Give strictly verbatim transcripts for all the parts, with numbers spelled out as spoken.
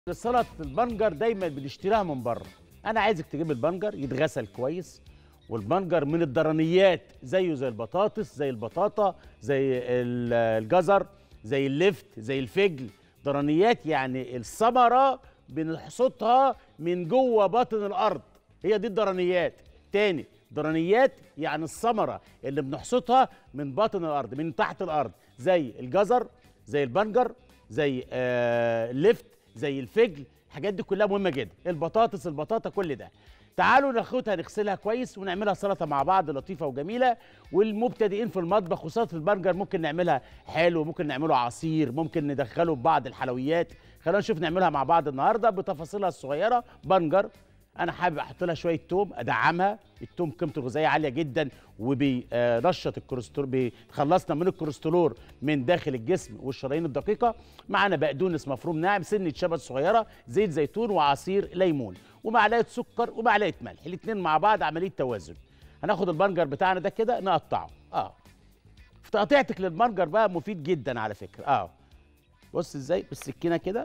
سلطه البنجر دايما بنشتريها من بره. انا عايزك تجيب البنجر يتغسل كويس، والبنجر من الضرنيات زيه زي البطاطس، زي البطاطا، زي ال- الجزر، زي اللفت، زي الفجل. ضرنيات يعني الثمره بنحصدها من جوه باطن الارض، هي دي الضرنيات. تاني، ضرنيات يعني الثمره اللي بنحصدها من باطن الارض، من تحت الارض، زي الجزر، زي البنجر، زي آه اللفت، زي الفجل. الحاجات دي كلها مهمه جدا، البطاطس، البطاطا، كل ده. تعالوا ناخدها نغسلها كويس ونعملها سلطه مع بعض لطيفه وجميله. والمبتدئين في المطبخ وسلطه البرجر ممكن نعملها حلو، ممكن نعمله عصير، ممكن ندخله ببعض الحلويات. خلينا نشوف نعملها مع بعض النهارده بتفاصيلها الصغيره. بنجر، انا حابب احط لها شويه توم ادعمها. التوم قيمته الغذائيه عاليه جدا، وبينشط الكوليسترول، بيخلصنا من الكوليسترول من داخل الجسم والشرايين الدقيقه. معانا بقدونس مفروم ناعم، سنه شبت صغيره، زيت زيتون، وعصير ليمون، ومعلقه سكر، ومعلقه ملح، الاثنين مع بعض عمليه توازن. هناخد البنجر بتاعنا ده كده نقطعه. اه في تقطيعتك للبنجر بقى مفيد جدا على فكره. اه بص ازاي بالسكينه كده،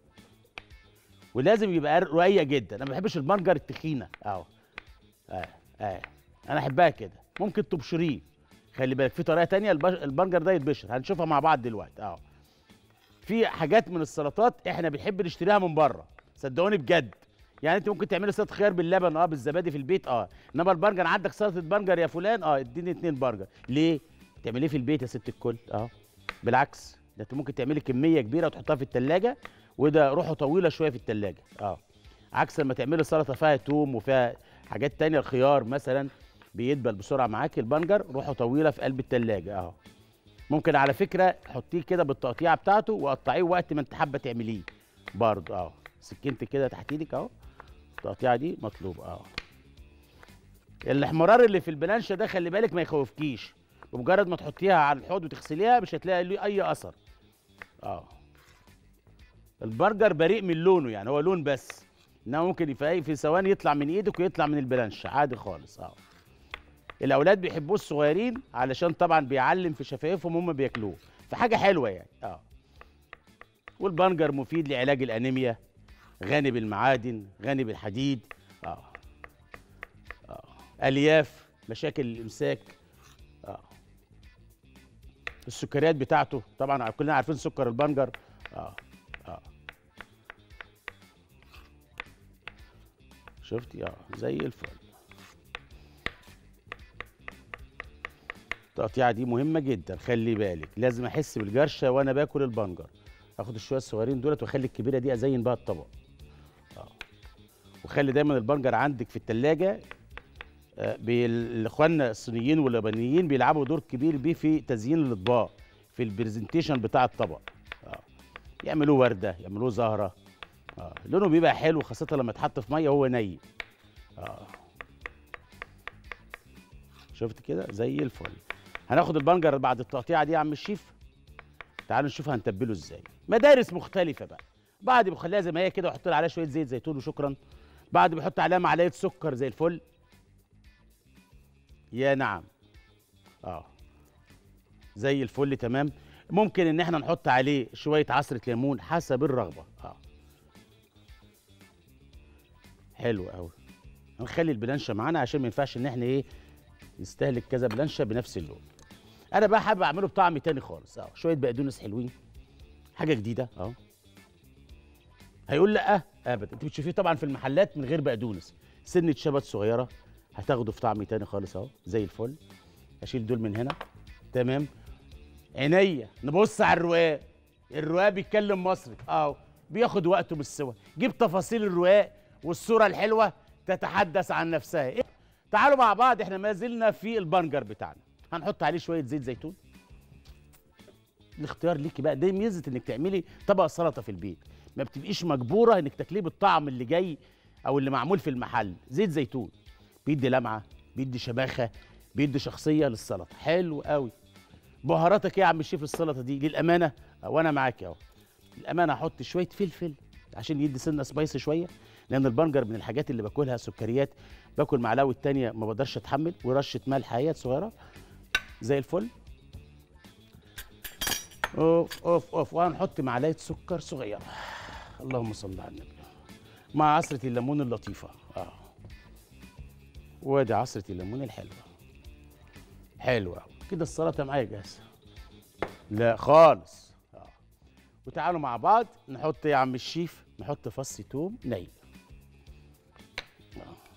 ولازم يبقى رقيق جدا. انا ما بحبش البنجر التخينه. اهو اه اه انا احبها كده. ممكن تبشريه، خلي بالك في طريقه تانية البش... البنجر ده يتبشر، هنشوفها مع بعض دلوقتي. اهو في حاجات من السلطات احنا بنحب نشتريها من بره، صدقوني بجد. يعني انت ممكن تعملي سلطه خيار باللبن، اه بالزبادي في البيت، اه انما البرجر عندك سلطه برجر يا فلان، اه اديني اتنين برجر. ليه تعمليه في البيت يا ست الكل؟ اه بالعكس، ده انت ممكن تعملي كميه كبيره وتحطها في التلاجة، وده روحه طويله شويه في التلاجة. اه عكس لما تعملي سلطه فيها توم وفيها حاجات تانية، الخيار مثلا بيدبل بسرعه معاك، البنجر روحه طويله في قلب التلاجة. اهو ممكن على فكره حطيه كده بالتقطيعه بتاعته وقطعيه وقت ما انت حابه تعمليه برضه. اهو سكنت كده تحت ايدك اهو، التقطيعه دي مطلوبه. اهو الاحمرار اللي في البلانشه ده خلي بالك ما يخوفكيش، بمجرد ما تحطيها على الحوض وتغسليها مش هتلاقي له اي اثر. اه البرجر بريء من لونه، يعني هو لون بس، انما ممكن في في ثواني يطلع من ايدك ويطلع من البلانش عادي خالص. اه الاولاد بيحبوه الصغيرين علشان طبعا بيعلم في شفايفهم هم بياكلوه، فحاجه حلوه يعني. اه والبنجر مفيد لعلاج الانيميا، غني بالمعادن، غني بالحديد. اه اه الياف، مشاكل الامساك. اه السكريات بتاعته طبعا كلنا عارفين سكر البنجر. اه اه شفتي؟ اه زي الفل. التقطيعه دي مهمه جدا، خلي بالك لازم احس بالجرشه وانا باكل البنجر. اخد الشويه الصغيرين دولت واخلي الكبيره دي ازين بها الطبق. اه وخلي دايما البنجر عندك في التلاجة. آه بي- اخواننا الصينيين واليابانيين بيلعبوا دور كبير بيه في تزيين الاطباق، في البرزنتيشن بتاع الطبق. اه يعملوه ورده، يعملوه زهره. اه لونه بيبقى حلو خاصه لما يتحط في ميه وهو ني. اه شفت كده زي الفل. هناخد البنجر بعد التقطيعه دي يا عم الشيف، تعالوا نشوف هنتبله ازاي. مدارس مختلفه بقى، بعد بخليها زي ما هي كده واحط لها عليها شويه زيت زيتون وشكرا. بعد بيحط عليها معلقه سكر زي الفل. يا نعم. اه زي الفل تمام. ممكن ان احنا نحط عليه شويه عصره ليمون حسب الرغبه. اه حلو قوي. هنخلي البلانشه معانا عشان ما ينفعش ان احنا ايه نستهلك كذا بلانشه بنفس اللون. انا بقى حابب اعمله بطعم تاني خالص. اه شويه بقدونس حلوين، حاجه جديده. اه هيقول لا ابدا، انت بتشوفيه طبعا في المحلات من غير بقدونس، سنه شبت صغيره هتاخده في طعم تاني خالص. اهو زي الفل. اشيل دول من هنا. تمام. عينيا نبص على الرواق. الرواق بيتكلم مصري، اه بياخد وقته بالسوا. جيب تفاصيل الرواق والصوره الحلوه تتحدث عن نفسها. إيه؟ تعالوا مع بعض، احنا ما زلنا في البنجر بتاعنا. هنحط عليه شويه زيت زيتون. الاختيار ليكي بقى، دي ميزه انك تعملي طبق سلطه في البيت، ما بتبقيش مجبوره انك تاكليه بالطعم اللي جاي او اللي معمول في المحل. زيت زيتون بيدي لمعه، بيدي شباخه، بيدي شخصيه للسلطه. حلو قوي. بهاراتك ايه يا عم الشيف السلطه دي؟ للامانه وانا معاك اهو، الامانه هحط شويه فلفل عشان يدي سنه سبايسي شويه، لان البنجر من الحاجات اللي باكلها سكريات، باكل معلقه والتانيه ما بقدرش اتحمل. ورشه ملح اهيت صغيره زي الفل. اوف اوف اوف. وهنحط معلقه سكر صغيره. اللهم صل على النبي. مع عصره الليمون اللطيفه. اه وادي عصره الليمون الحلوه. حلوه كده السلطه معايا جاهزه. لا خالص. اه وتعالوا مع بعض نحط يا عم الشيف، نحط فص توم ني. آه.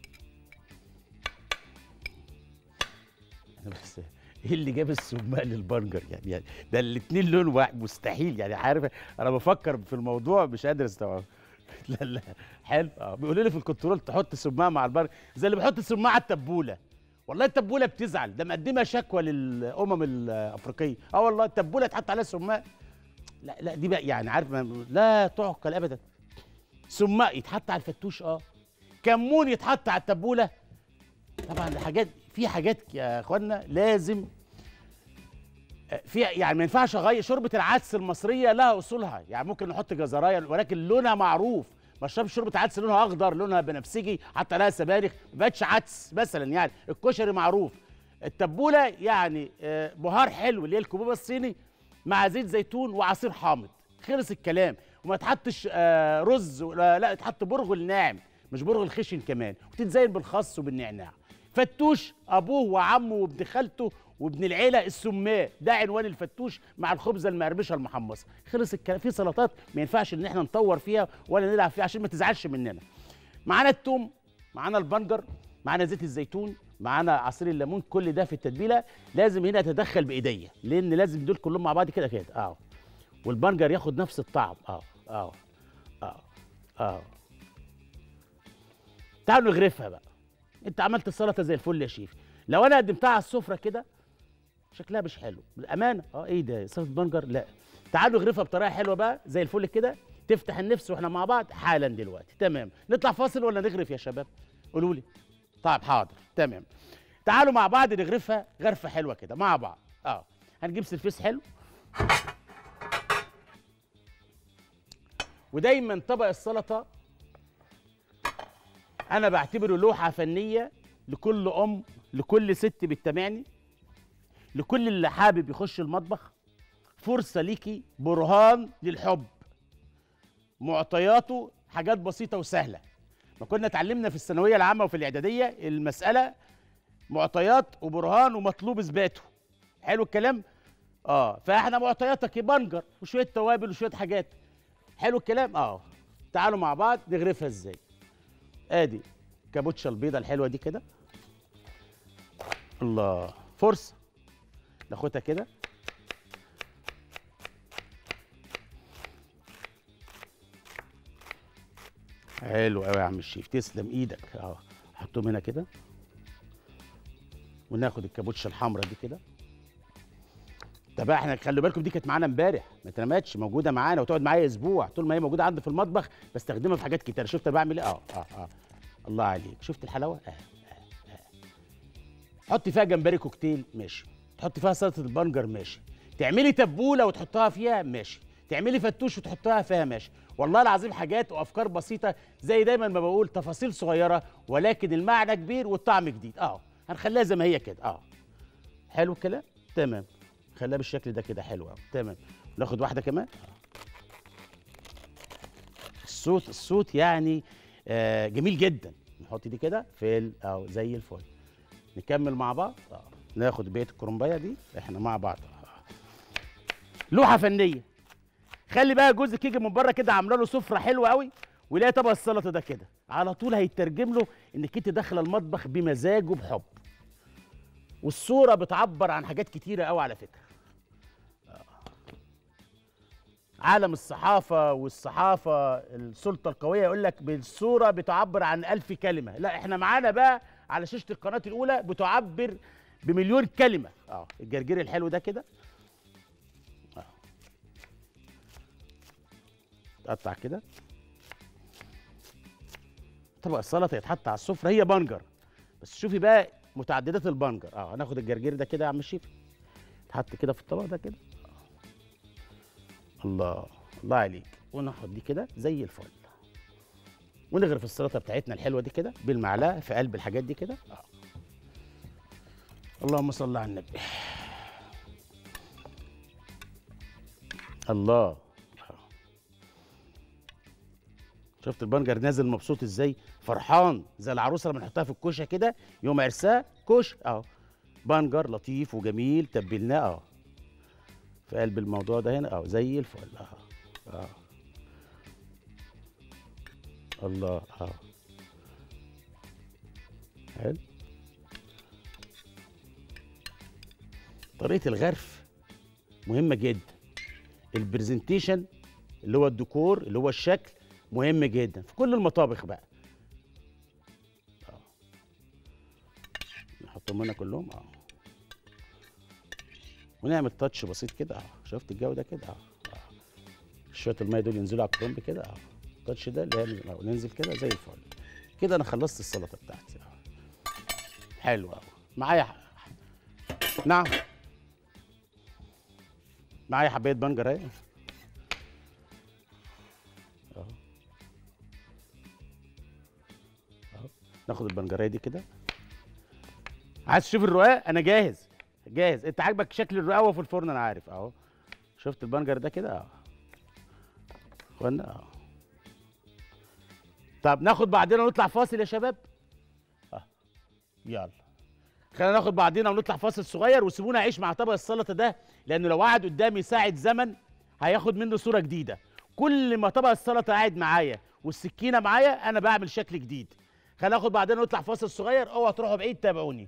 انا بس ايه اللي جاب السماق للبرجر يعني, يعني ده الاتنين لون واحد مستحيل يعني، عارف انا بفكر في الموضوع مش قادر استوعب. لا لا حلو. اه بيقولوا لي في الكنترول تحط سماق مع البرجر زي اللي بيحط سماق على التبوله. والله التبوله بتزعل، ده مقدمه شكوى للامم الافريقيه. اه والله التبوله اتحط عليها سماق. لا لا دي بقى يعني عارف ما لا تعقل ابدا. سماق يتحط على الفتوش، اه كمون يتحط على التبوله. طبعا الحاجات في حاجات يا اخوانا لازم في يعني ما ينفعش اغير. شوربه العدس المصريه لها اصولها، يعني ممكن نحط جزرايه ولكن لونها معروف. ما اشربش شوربه عدس لونها اخضر لونها بنفسجي حتى لها سبانخ ما بقتش عدس مثلا. يعني الكشري معروف. التبوله يعني آه، بهار حلو اللي هي الكبوبه الصيني مع زيت زيتون وعصير حامض، خلص الكلام. وما تحطش آه، رز ولا لا، تحط برغل ناعم مش برغل خشن كمان، وتتزين بالخس وبالنعناع. فتوش ابوه وعمه وابن خالته وابن العيله السماء، ده عنوان الفتوش مع الخبزه المقرمشه المحمصه. خلص الكلام. في سلطات ما ينفعش ان احنا نطور فيها ولا نلعب فيها عشان ما تزعلش مننا. معانا التوم، معانا البنجر، معانا زيت الزيتون، معانا عصير الليمون، كل ده في التتبيله. لازم هنا اتدخل بايديا لان لازم دول كلهم مع بعض كده كده اه والبنجر ياخد نفس الطعم. اه اه اه اه تعالوا نغرفها بقى. انت عملت السلطه زي الفل يا شيف. لو انا قدمتها على السفره كده شكلها مش حلو بالامانه. اه ايه ده سلطه بنجر؟ لا. تعالوا نغرفها بطريقه حلوه بقى زي الفل كده تفتح النفس واحنا مع بعض حالا دلوقتي. تمام. نطلع فاصل ولا نغرف يا شباب؟ قولوا لي. طيب حاضر تمام. تعالوا مع بعض نغرفها غرفه حلوه كده مع بعض. اه هنجيب سرفيس حلو. ودايما طبق السلطه انا بعتبره لوحه فنيه لكل ام، لكل ست بتتابعني، لكل اللي حابب يخش المطبخ. فرصه ليكي، برهان للحب. معطياته حاجات بسيطه وسهله. ما كنا اتعلمنا في الثانويه العامه وفي الاعداديه المساله معطيات وبرهان ومطلوب اثباته. حلو الكلام. اه فاحنا معطياتك بنجر وشويه توابل وشويه حاجات. حلو الكلام. اه تعالوا مع بعض نغرفها ازاي. ادي كابوتشا البيضه الحلوه دي كده. الله فرصه ناخدها كده. حلو قوي يا عم الشيف، تسلم ايدك. اه حطهم هنا كده وناخد الكابوتشا الحمراء دي كده. طب بقى احنا خلي بالكم دي كانت معانا امبارح ما اترمتش، موجوده معانا وتقعد معايا اسبوع. طول ما هي موجوده عندي في المطبخ بستخدمها في حاجات كتير. شفت انا بعمل ايه؟ اه اه اه الله عليك. شفت الحلاوه؟ اه اه اه حطي فيها جمبري كوكتيل ماشي، تحطي فيها سلطه البنجر ماشي، تعملي تبوله وتحطها فيها ماشي، تعملي فتوش وتحطها فيها ماشي. والله العظيم حاجات وافكار بسيطه زي دايما ما بقول، تفاصيل صغيره ولكن المعنى كبير والطعم جديد. اه هنخليها زي ما هي كده. اه حلو الكلام. تمام. خليها بالشكل ده كده حلو قوي. تمام. ناخد واحده كمان. الصوت الصوت يعني آه جميل جدا. نحط دي كده في ال- اه زي الفل. نكمل مع بعض. اه ناخد بقيه الكرنبايه دي احنا مع بعض. آه. لوحه فنيه. خلي بقى جوزك يجي من بره كده عامله له سفره حلوه قوي ويلاقي طبق السلطه ده كده على طول هيترجم له انك انت داخله المطبخ بمزاج وبحب. والصوره بتعبر عن حاجات كتيره قوي على فكره. عالم الصحافه والصحافه السلطه القويه يقول لك بالصوره بتعبر عن ألف كلمه. لا احنا معانا بقى على شاشه القناه الاولى بتعبر بمليون كلمه. اه الجرجير الحلو ده كده. اه تقطع كده. طبق السلطه يتحط على السفره هي بنجر بس شوفي بقى متعددات البنجر. اه هناخد الجرجير ده كده يا عم الشيف يتحط كده في الطبق ده كده. الله الله عليك. وناخد دي كده زي الفل ونغرف السلطه بتاعتنا الحلوه دي كده بالمعلقه في قلب الحاجات دي كده. آه. اللهم صل على النبي. الله. شفت البنجر نازل مبسوط ازاي، فرحان زي العروسه لما نحطها في الكوشه كده يوم عرسها كوش اهو. بنجر لطيف وجميل تبلناه اهو في قلب الموضوع ده هنا اهو زي الفل اهو. اه الله اه حلو. طريقه الغرف مهمه جدا. البرزنتيشن اللي هو الديكور اللي هو الشكل مهم جدا في كل المطابخ بقى. اه نحطهم هنا كلهم اه ونعمل تاتش بسيط كده اه. شفت الجو ده كده اه. اه شويه الميه دول ينزلوا على الكرنب كده اه. التاتش ده اللي هي اه ننزل كده زي الفل كده. انا خلصت السلطه بتاعتي اه. حلو قوي. معايا ح... نعم معايا حبايه بنجر اهي اهو. اهو ناخد البنجريه دي كده. عايز تشوف الرقاق انا جاهز جاهز. انت عاجبك شكل الرقاق وهو في الفرن انا عارف اهو. شفت البنجر ده كده اهو اخوانا اهو. طب ناخد بعدين ونطلع فاصل يا شباب اه. يلا خلينا ناخد بعضينا ونطلع فاصل صغير وسيبونا اعيش مع طبق السلطه ده، لانه لو قعد قدامي ساعه زمن هياخد منه صوره جديده. كل ما طبق السلطه قاعد معايا والسكينه معايا انا بعمل شكل جديد. خلينا ناخد بعضينا ونطلع فاصل صغير. اوعوا تروحوا بعيد تابعوني.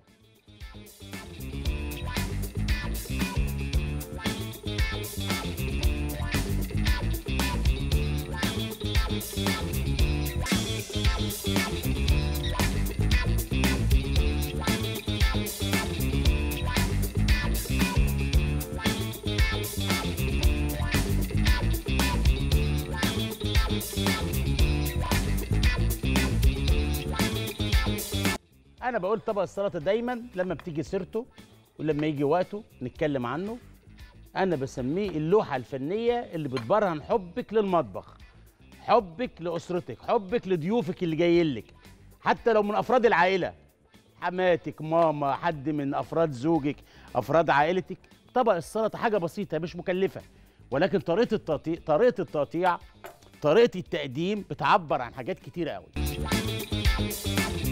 انا بقول طبق السلطه دايما لما بتيجي سيرته ولما يجي وقته نتكلم عنه. انا بسميه اللوحه الفنيه اللي بتبرهن حبك للمطبخ، حبك لاسرتك، حبك لضيوفك اللي جايين لك، حتى لو من افراد العائله، حماتك، ماما، حد من افراد زوجك، افراد عائلتك. طبق السلطه حاجه بسيطه مش مكلفه، ولكن طريقه التقطيع طريقه التقطيع طريقه التقديم بتعبر عن حاجات كتيره قوي.